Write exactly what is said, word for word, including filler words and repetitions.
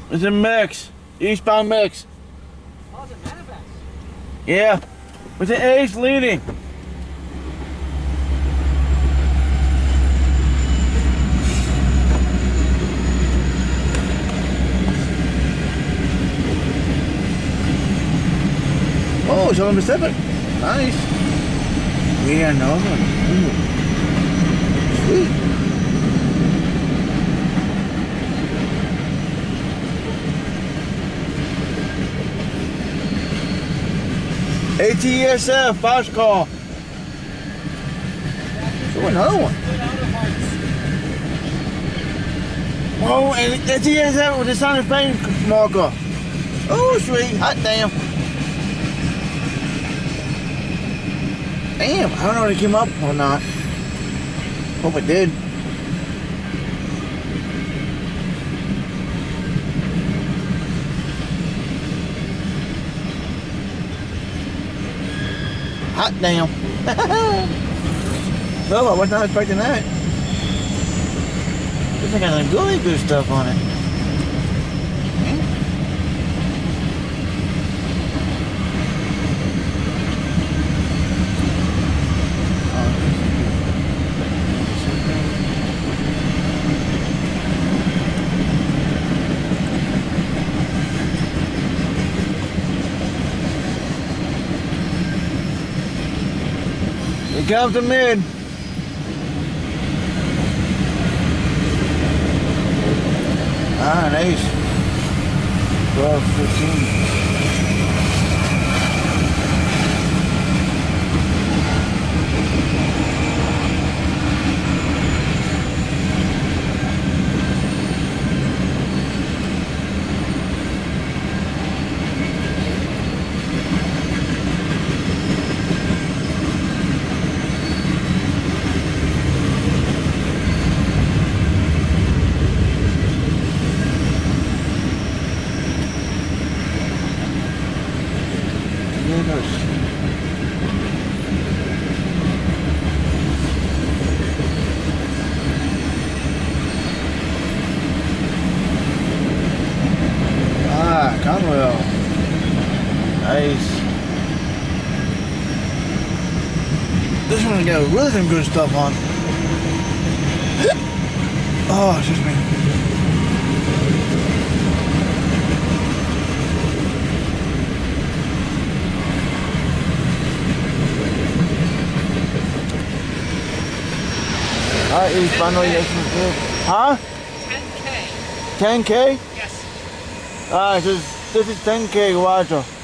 It's a mix. Eastbound mix. Oh, it's a manifest. Yeah. With the A's leading. Oh, Southern Pacific. Nice. Yeah, Northern. Ooh. Sweet. A T S F, box call. Oh, another one. Oh, and A T S F with the Sonic Fame marker. Oh, sweet. Hot damn. Damn, I don't know if it came up or not. Hope it did. Hot damn. No, I was not expecting that. This thing got some really good stuff on it. Here comes the mid. Ah, nice. twelve, fifteen. Ah, Conwell. Nice. This one got really some good stuff on. Oh, excuse me. Alright, eastbound, yes, huh? ten K. ten K? Yes. Alright, this, this is ten K, Roger.